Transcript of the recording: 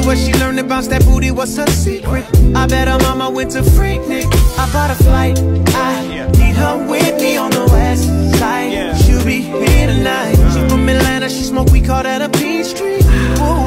where she learned to bounce that booty, what's her secret? I bet her mama went to Freaknik. I bought a flight, I need her with me on the west side. She'll be here tonight. She from Atlanta, she smoke, we call that a Peachtree. Ooh.